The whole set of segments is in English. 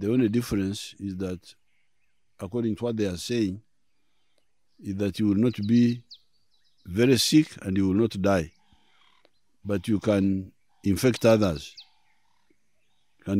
The only difference is that, according to what they are saying, is that you will not be very sick and you will not die, but you can infect others. I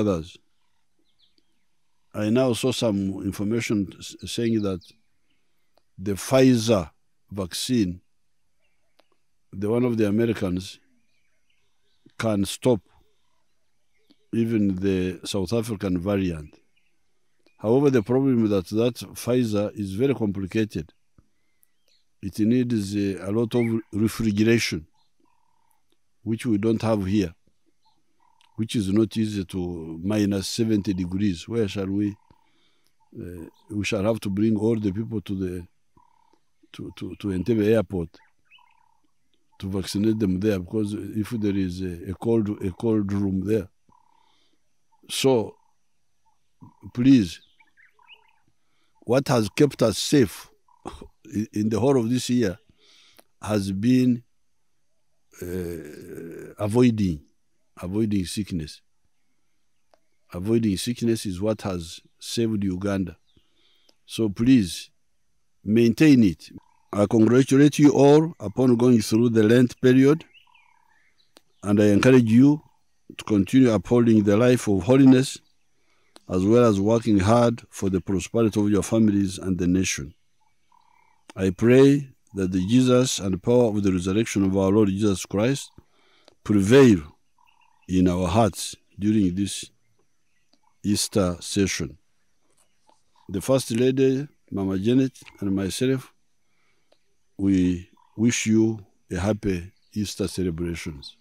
now saw some information saying that the Pfizer vaccine, the one of the Americans, can stop even the South African variant. However, the problem is that Pfizer is very complicated. It needs a lot of refrigeration, which we don't have here, which is not easy to minus 70 degrees. Where shall we? We shall have to bring all the people to Entebbe airport to vaccinate them there, because if there is a cold room there. So, please, what has kept us safe in the whole of this year has been avoiding sickness. Avoiding sickness is what has saved Uganda. So please, maintain it. I congratulate you all upon going through the Lent period, and I encourage you to continue upholding the life of holiness, as well as working hard for the prosperity of your families and the nation. I pray that the Jesus and the power of the resurrection of our Lord Jesus Christ prevail in our hearts during this Easter session. The First Lady, Mama Janet, and myself, we wish you a happy Easter celebrations.